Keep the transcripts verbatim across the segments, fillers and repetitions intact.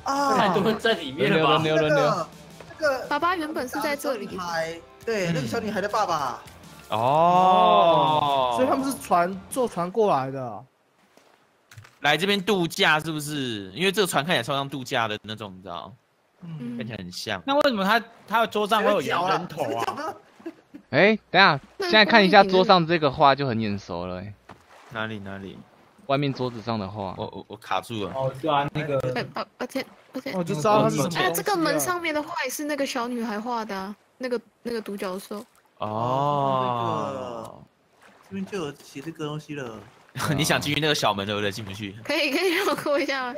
啊， 太多人在里面了吧？ 轮流轮流。 那个爸爸原本是在这里， 对，那个小女孩的爸爸。 哦， 所以他们是船坐船过来的， 来这边度假是不是？因为这个船看起来超像度假的那种，你知道？ 嗯看起来很像。 那为什么他他的桌上会有人头啊？ 哎，等一下，现在看一下桌上这个画就很眼熟了。哎， 哪里哪里？ 外面桌子上的画。 我我我卡住了。 哦，对啊，那个。 哎，抱抱歉抱歉。 我就知道他是什么。 哎，这个门上面的画也是那个小女孩画的啊，那个那个独角兽。 哦，这边就有写这个东西了。 你想进去那个小门对不对？进不去。 可以可以让我过一下吗？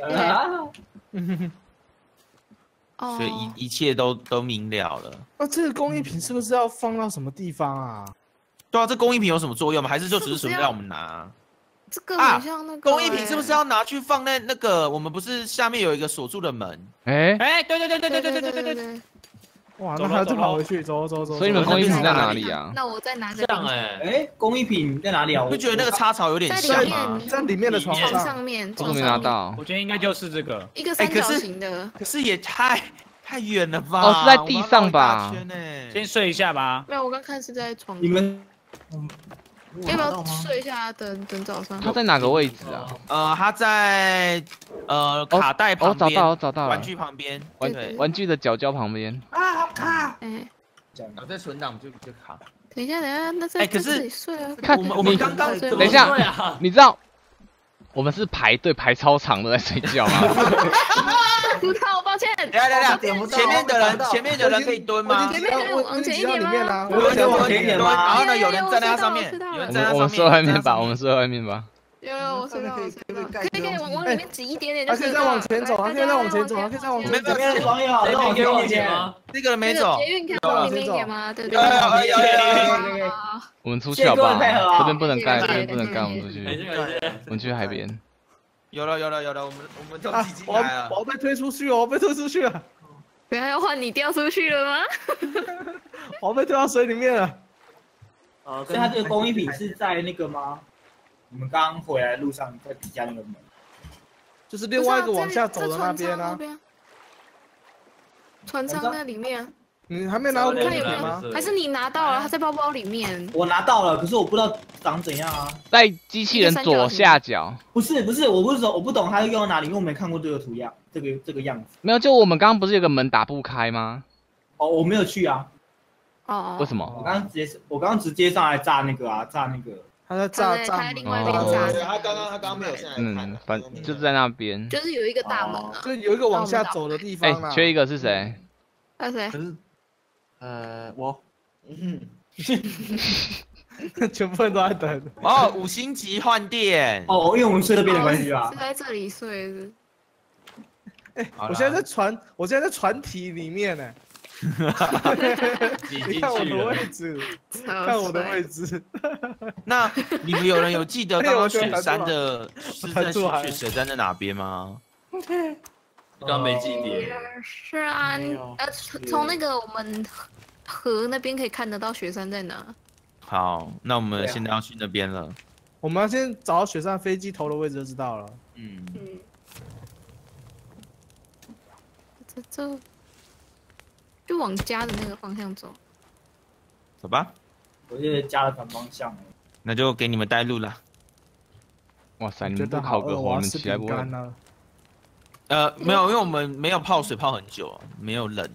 所以一一切都都明了了。 那这个工艺品是不是要放到什么地方啊？ 对啊，这工艺品有什么作用吗？还是就只是随便让我们拿？ 这个很像那个工艺品是不是要拿去放在那个？我们不是下面有一个锁住的门？ 哎哎，对对对对对对对对对对。 哇，那还要再跑回去，走走走。 所以你们工艺品在哪里啊？ 那我再拿这样哎哎，工艺品在哪里啊？ 我就觉得那个插槽有点像吗？ 在里面的床上上面， 我都没拿到。 我觉得应该就是这个， 一个三角形的。 可是也太太远了吧？ 哦，是在地上吧？ 先睡一下吧。 没有，我刚看是在床。 你们要不要睡一下？等等早上。 它在哪个位置啊？ 呃，它在呃卡带旁边。 哦，找到，找到了。 玩具旁边。 玩玩具的角角旁边。 啊，好卡！ 哎， 我在存档就就卡。 等一下，等一下，那在这里睡啊。 看我们我们刚刚等一下，你知道我们是排队排超长的在睡觉吗？ 好抱歉。 等下等下，前面的人前面的人可以蹲吗？ 前面的人往前一点吗？ 我有往前一点吗？然后呢，有人站在它上面，有人站在它上面。 我们睡外面吧，我们睡外面吧。 有有，我睡到，我睡到。可以可以，往往里面挤一点点就可以再往前走，可以再往前走，可以再往前走。 这边网友，再往前往前吗？ 那个人没走。 捷运看往里面一点吗？对对对。 我们出去好不好？这边不能盖，这边不能盖，我们出去。我们去海边。 有了有了有了，我们我们都挤进来了。 我被推出去哦，我被推出去了。 不要要换你掉出去了吗？ 我被推到水里面了。 哦，所以它这个工艺品是在那个吗？你们刚回来路上在底下那个门， 就是另外一个往下走的那边啊。 船舱那里面。 你还没拿过看有没有吗？还是你拿到了？它在包包里面。 我拿到了，可是我不知道长怎样啊。 在机器人左下角。 不是不是，我不是说我不懂它用在哪里，因为我没看过这个图样，这个这个样子。 没有，就我们刚刚不是有个门打不开吗？ 哦，我没有去啊。 哦。 为什么？ 我刚刚直接我刚刚直接上来炸那个啊，炸那个。 他在炸炸门。另外一边炸。 对，他刚刚他刚刚没有下来看。 嗯，反正就是在那边。 就是有一个大门啊。 就有一个往下走的地方啊。 哎，缺一个是谁？ 那谁？ 呃，我，嗯， 全部人都在等。 哦，五星级换电。 哦，因为我们睡那边的关系啊。 是在这里睡的。 哎，我现在在船，我现在在船体里面呢。你看我的位置，看我的位置。 那你们有人有记得刚刚雪山的是在雪雪山在哪边吗？ 刚没记点。 是啊，呃，从那个我们河那边可以看得到雪山在哪。 好，那我们现在要去那边了。 我们要先找到雪山飞机头的位置就知道了。 嗯。 嗯。这这，就往家的那个方向走。 走吧。 我现在家的反方向。 那就给你们带路了。 哇塞，你们不烤个火，你们起来不会？ 呃，没有，因为我们没有泡水泡很久，没有冷。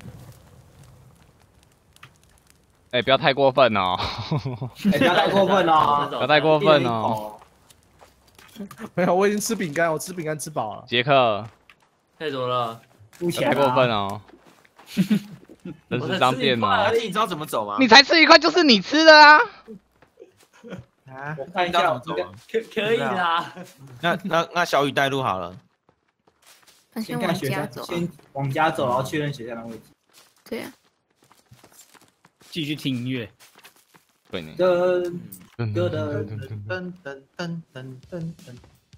哎，不要太过分哦！ 哎，不要太过分哦！ 不要太过分哦！ 没有，我已经吃饼干，我吃饼干吃饱了。 杰克， 太怎么了？ 太过分哦！人是张变哦！ 你知道怎么走吗？ 你才吃一块，就是你吃的啊！ 啊，我看一下， 可可以啦。 那那那小雨带路好了。 先往家走， 先往家走，然后确认雪山的位置。 对呀。 继续听音乐。 对呢。 噔噔噔噔噔噔噔噔噔。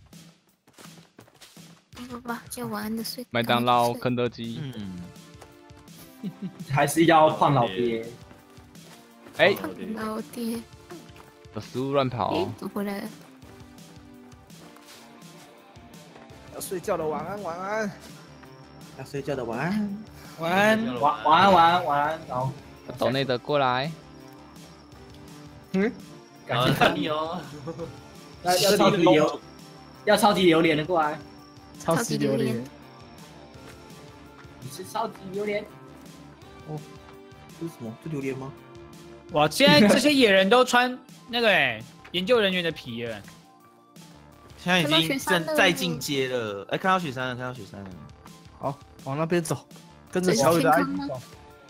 不不不，就晚安的睡。 麦当劳、肯德基。 嗯。还是要胖老爹。 哎。 老爹。 把食物乱跑。 哎，走回来了。 要睡觉了，晚安晚安。 要睡觉的晚安。 晚安。 晚晚安晚安晚安，然后岛内的过来。 嗯， 感谢看你哦。 要要超级榴，要超级榴莲的过来。 超级榴莲。 你是超级榴莲？ 哦，这是什么？这榴莲吗？ 哇，现在这些野人都穿那个哎、研究人员的皮了。 现在已经正在进阶了。哎，看到雪山了，看到雪山了。 好，往那边走，跟着小雨的爱情走。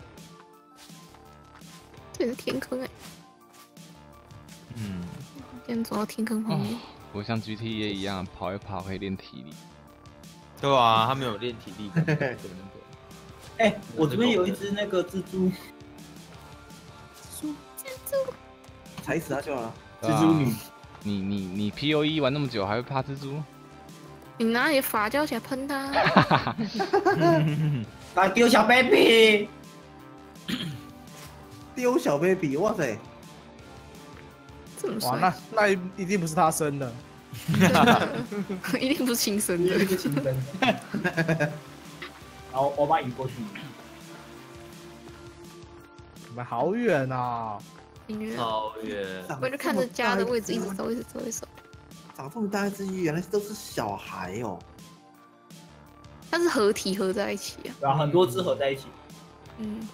这是天坑哎。 嗯。 先走到天坑旁边。 我像 G T A 一样跑一跑可以练体力。 对啊，他没有练体力。 哎，我这边有一只那个蜘蛛。 蜘蛛。 踩死它就好了。 蜘蛛女。 你你你 P O E 玩那么久还会怕蜘蛛？ 你拿你的发胶起来喷它。 来丢小 baby。 丢小 baby， 哇塞！ 哇，那那一定不是他生的。 一定不是亲生的。 一定不是亲生的。然后我把引过去。 你们好远啊！ 好远。 我就看着家的位置一直走，一直走，一直走。 长这么大一只鱼，原来都是小孩哦。 它是合体合在一起啊。 对啊，很多只合在一起。 嗯。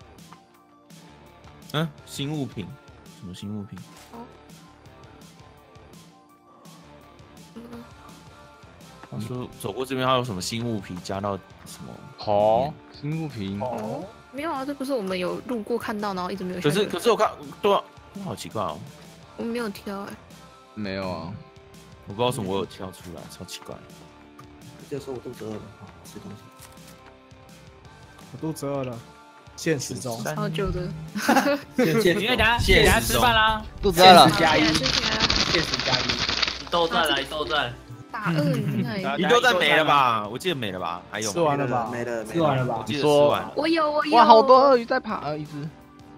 嗯，新物品？什么新物品？ 哦。 他说走过这边，还有什么新物品加到什么？ 好，新物品。 哦。没有啊，这不是我们有路过看到，然后一直没有。 可是可是我看，对啊，好奇怪哦。 我没有挑哎。 没有啊， 我不知道为什么我有跳出来，超奇怪。 这时候我肚子饿了，好吃东西。 我肚子饿了，现实中。 超久的。 现现因为等下等下吃饭啦， 肚子饿了。 加一，现实加一。 豆站来豆站。 大鳄鱼那一豆站没了吧？我记得没了吧？还有吃完了吧？ 没了， 吃完了吧？ 我记得吃完了。 我有我有。 哇，好多鳄鱼在爬，呃，一只。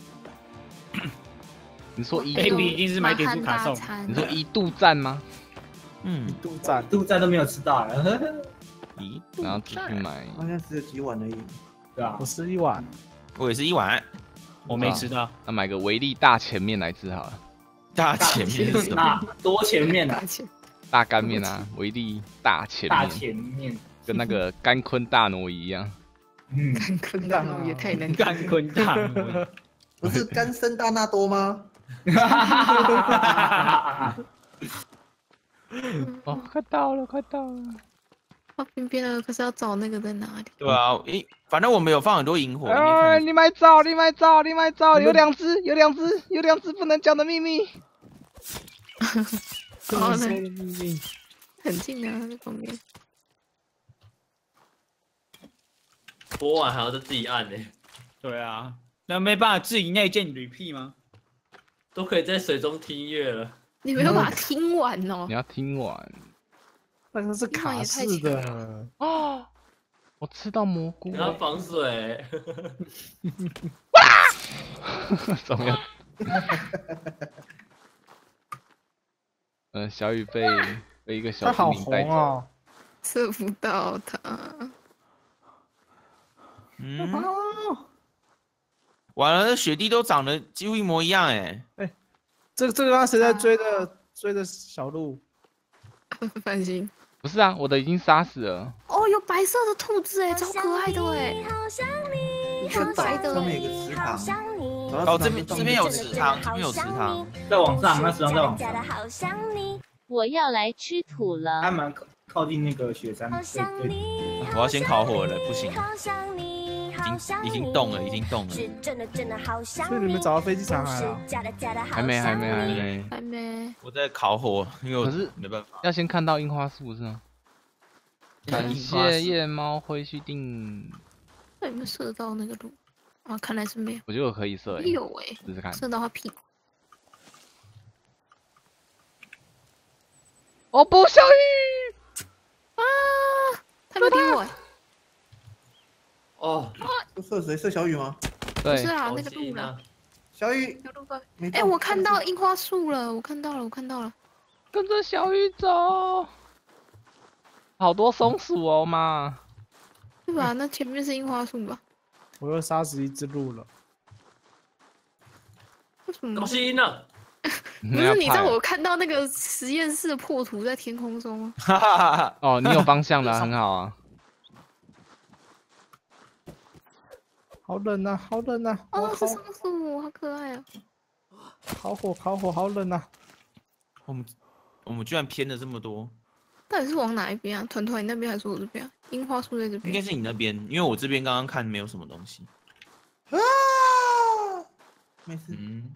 你说一度一定是买点数卡送。 你说一度站吗？ 嗯， 一度站， 一度站都没有吃到， 一然后继续买。 好像只有几碗而已。 对啊， 我吃一碗， 我也是一碗。 我没吃到。 那买个维力大前面来吃好了。 大前面是什么？ 多前面啊。 大干面啊，维力大前面， 大前面跟那个干坤大挪移一样。 嗯， 干坤大挪移也太难。 干坤大挪移， 不是干参大纳多吗？ 哦，快到了，快到了。 到边边了，可是要找那个在哪里？ 对啊，诶，反正我们有放很多萤火。 哎，你买找，你买找，你买找，有两只，有两只，有两只不能讲的秘密。 好呢，很近啊，那旁边。 播完还要再自己按呢。 对啊，那没办法自己内建repeat吗？ 都可以在水中听音乐了。 你没有把它听完哦。 你要听完。 那个是卡式的哦。我吃到蘑菇。 要防水。 哇！怎么样？呃，小雨被被一个小精灵带走， 哦、 吃不到它。 嗯，完了，雪地都长得几乎一模一样哎。 哎，这个这个刚刚谁在追的、啊、追的小鹿？ 放心。 不是啊，我的已经杀死了。 哦，有白色的兔子哎，超可爱的哎。 很白的。上面有个池塘。 哦，这边这边有池塘，这边有池塘， 在往上，那池塘在往上。 我要来吃土了。 还蛮靠近那个雪山。对对。 我要先烤火了，不行，已经已经动了，已经动了。 所以你们找到飞机场来了？ 还没，还没，还没， 还没。 我在烤火，因为我可是没办法， 要先看到樱花树是吗？感谢夜猫灰须定。 那有没有射到那个路？啊，看来是没有。 我觉得我可以射诶。 有诶， 试试看。 射到他屁股。 哦不，小雨！ 啊，他没有听我。 哦。 射谁？射小雨吗？ 对。 是啊，那个路了。 小雨。 有路过。哎，我看到樱花树了，我看到了，我看到了。 跟着小雨走。好多松鼠哦妈！ 对吧？那前面是樱花树吧？ 我又杀死一只鹿了。 为什么？ 东西呢？ 不是，你知道我看到那个实验室的破图在天空中吗？ 哦，你有方向的，很好啊。 好冷啊，好冷啊！ 哦，是松鼠，好可爱啊！ 烤火，烤火，好冷啊！ 我们我们居然偏了这么多。 到底是往哪一边啊？团团你那边还是我这边啊？樱花树在这边。 应该是你那边，因为我这边刚刚看没有什么东西。 啊，没事。 嗯。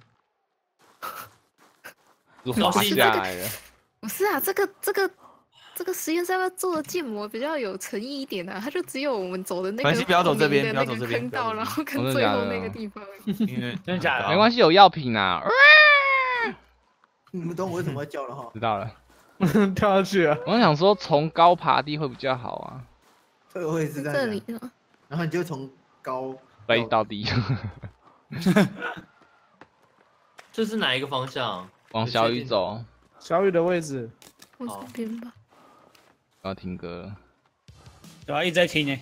都滑下来了。 不是啊，这个这个这个实验室要做的建模比较有诚意一点啊，它就只有我们走的那个没关系，不要走这边，不要走这边。 坑道，然后跟最后那个地方。 因为真的假的？ 没关系，有药品啊。 你们懂我为什么会叫了哈？ 知道了。 跳下去了。 我想说，从高爬低会比较好啊。 对，我也是这样。 这里啊。 然后你就从高飞到低。 这是哪一个方向？ 往小雨走。 小雨的位置。 我这边吧。 我要听歌了。 对啊，一直在听呢。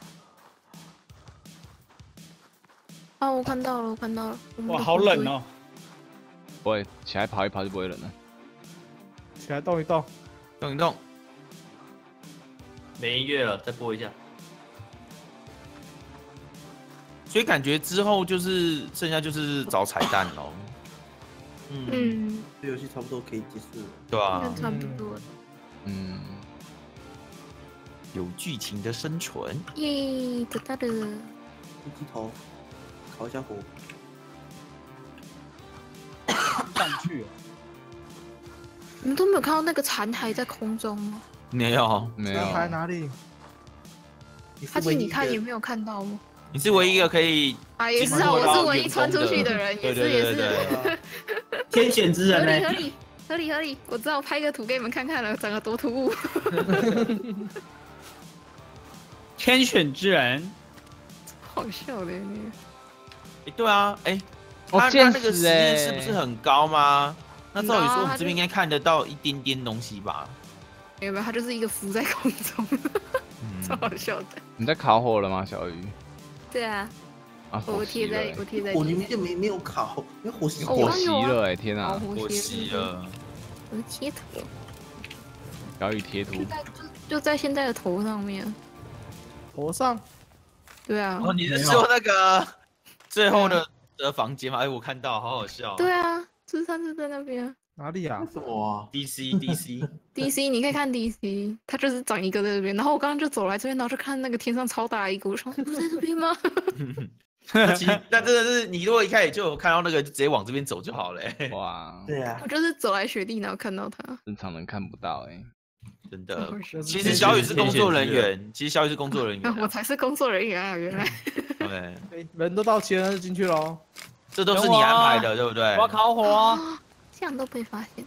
啊，我看到了，我看到了。 哇，好冷哦！ 不会，起来跑一跑就不会冷了。 起来动一动， 动一动。 没音乐了，再播一下。 所以感觉之后就是剩下就是找彩蛋喽。 嗯， 这游戏差不多可以结束了。 对啊， 差不多了。 嗯， 有剧情的生存。 耶，得到的。 一鸡头，烤一下火。 上去。 你们都没有看到那个残骸在空中吗？ 没有， 没有。 残骸哪里？ 而且你看也没有看到吗？ 你是唯一一个可以啊，也是啊，我是唯一穿出去的人，也是也是。 天选之人呢？ 合理合理合理，我知道拍个图给你们看看了，长得多突兀。 天选之人， 好笑的那个。 哎，对啊，哎， 哦， 他见那个实识验室不哎。 是很高吗？那照理说我们很高啊这边应该看得到一点点东西吧？ 没有没有，它就是一个浮在空中，超好笑的。 你在烤火了吗，小鱼？ 对啊， 啊， 我贴在我贴在火里面就没没有烤，因为火熄火熄了哎，天啊！ 火熄了。 我贴图。 小雨贴图。 就在就在现在的头上面。 头上？ 对啊。 哦，你是说那个最后的的房间吗？哎，我看到，好好笑。 对啊，就是上次在那边。 哪里啊？ 什么啊 ？D C D C D C， 你可以看 D C， 它就是长一个在这边。然后我刚刚就走来这边，然后就看那个天上超大一个，我说不在这边吗？ 那其实那真的是你如果一开始就有看到那个，就直接往这边走就好了。 哇， 对啊， 我就是走来雪地，然后看到它。 正常人看不到哎， 真的。其实小雨是工作人员，其实小雨是工作人员。 我才是工作人员啊，原来。 对， 人都到齐了就进去喽。 这都是你安排的，对不对？ 我要烤火啊！ 这样都被发现。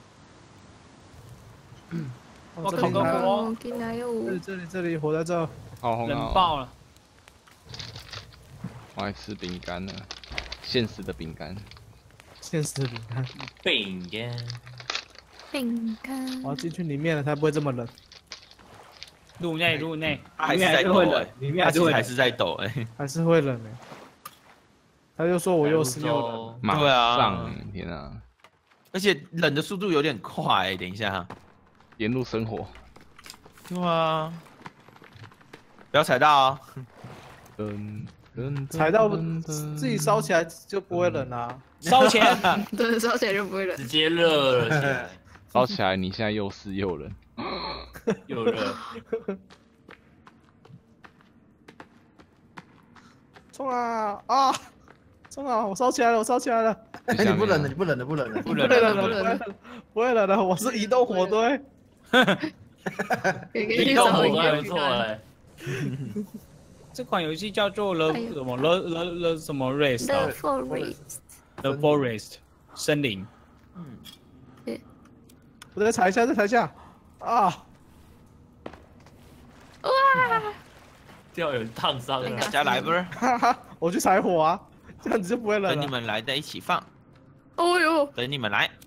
我烤个火。 进来哟！ 这里这里这里，火在这。 好红啊！ 冷爆了。 我爱吃饼干了，现实的饼干。 现实的饼干。 饼干。 饼干。 我要进去里面了，才不会这么冷。 入内入内， 还是在抖哎， 里面还是会还是在抖哎， 还是会冷哎。他就说我又是又冷。 马对啊上，天啊！ 而且冷的速度有点快，等一下。 沿路生火。 对啊，不要踩到啊！ 噔噔， 踩到自己烧起来就不会冷啊。 烧钱， 对，烧起来就不会冷。 直接热了起来， 烧起来，你现在又湿又冷， 又热。 冲啊啊！冲啊！我烧起来了，我烧起来了。 你不冷了，你不冷了，不冷了， 不冷不会了， 冷了，不会冷了，我是移动火堆。 移动火堆还不错哎。 这款游戏叫做 The 什么 The The The 什么 Race The Forest。 The Forest 森林。 嗯， 对。 我再踩一下，再踩一下。啊！ 哇！ 这样有烫伤了。 大家来吧， 哈哈，我去踩火啊，这样子就不会冷了。 等你们来在一起放。 哦呦！ 等你们来。